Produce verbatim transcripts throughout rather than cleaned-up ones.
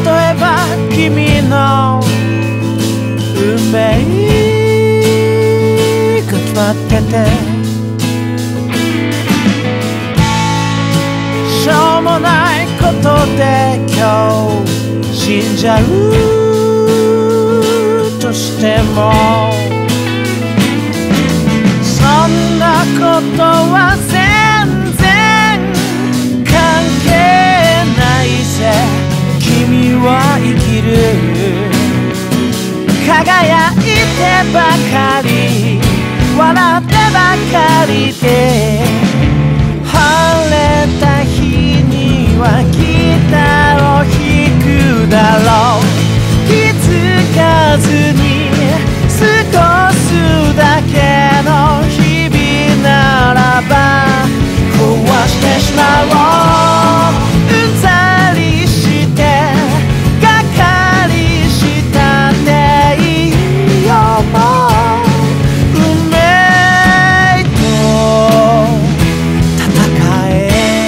えば君の運命が決まってて、しょうもないことで今日死んじゃうとしても、そんなことは全然関係ないぜ。君は生きる、輝いてばかり、笑ってばかりで、晴れた日にはギターを弾くだろう。気づかずに過ごすだけの日々ならば壊してしまおう。うんざりしてがかりしたっていいよ。もう運命と戦え。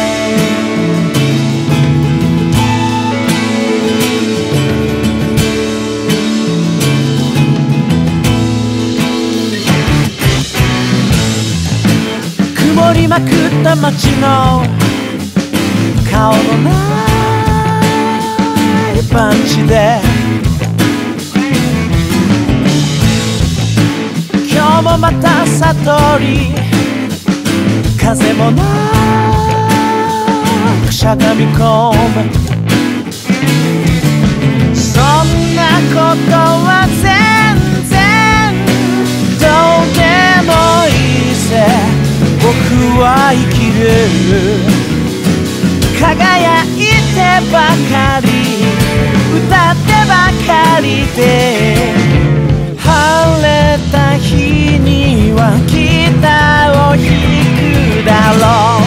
曇りまくった街の顔のないパンチで、今日もまた悟り、風もなくしゃがみ込む。そんなことは全然どうでもいいぜ。僕は生きる、輝いてばかり、歌ってばかりで、晴れた日にはギターを弾くだろう。